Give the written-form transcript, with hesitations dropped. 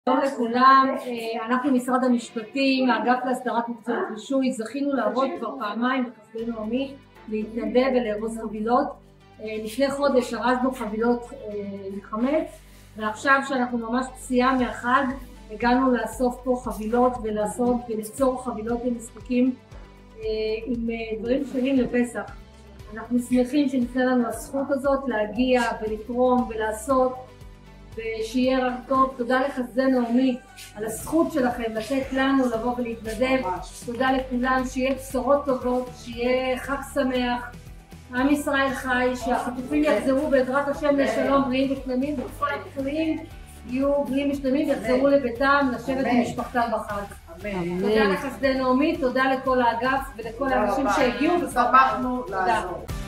שלום לכולם, אנחנו משרד המשפטים, האגף להסדרת מקצועות רישוי, זכינו לעבוד כבר פעמיים בחסדי נעמי, להתנדב ולארוז חבילות. לפני חודש ארזנו חבילות לחמץ, ועכשיו שאנחנו ממש פסיעה מהחג, הגענו לאסוף פה חבילות וליצור חבילות לנזקקים עם דברים שלמים לפסח. אנחנו שמחים שניתנה לנו הזכות הזאת להגיע ולתרום ולעשות, ושיהיה רק טוב. תודה לחסדי נעמי על הזכות שלכם לתת לנו לבוא ולהתנדב. תודה לכולם, שיהיה בשורות טובות, שיהיה חג שמח, עם ישראל חי, שהחטופים יחזרו בעזרת השם לשלום בריאים ושלמים, וכל הפצועים יהיו בריאים ושלמים ויחזרו לביתם לשבת עם משפחתם בחג. תודה לחסדי נעמי, תודה לכל האגף ולכל האנשים שהגיעו ושמחנו לעזור.